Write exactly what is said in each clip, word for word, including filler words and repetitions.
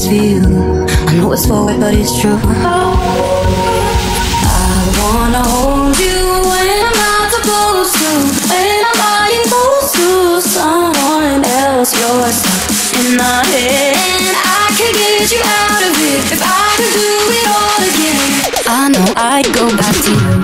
beats for you. I know it's forward, but it's true. I wanna hold you when I'm not supposed to, when I'm lying close to someone else. You're stuck in my head, and I could get you out of it if I could do it all again. I know I'd go back to you.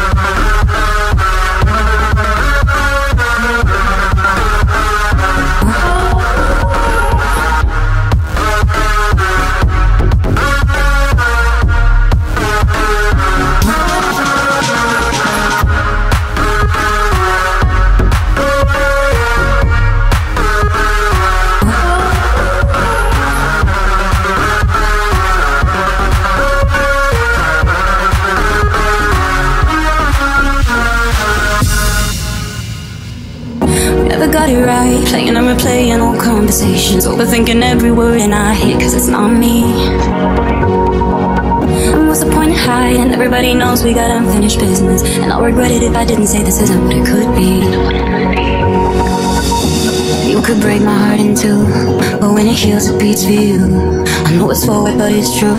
Never got it right, playing and replaying old conversations, overthinking every word and I hate cause it's not me. And what's the point in hiding? Everybody knows we got unfinished business, and I'll regret it if I didn't say this isn't what it could be. You could break my heart in two, but when it heals it beats for you. I know it's forward but it's true.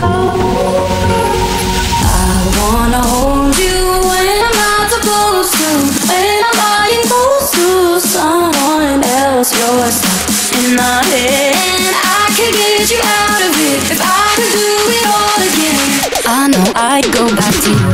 I wanna hold you when I'm not supposed to, when I'm lying close to someone else. You're stuck in my head, and I could get you out of it if I could do it all again. I know I'd go back to you.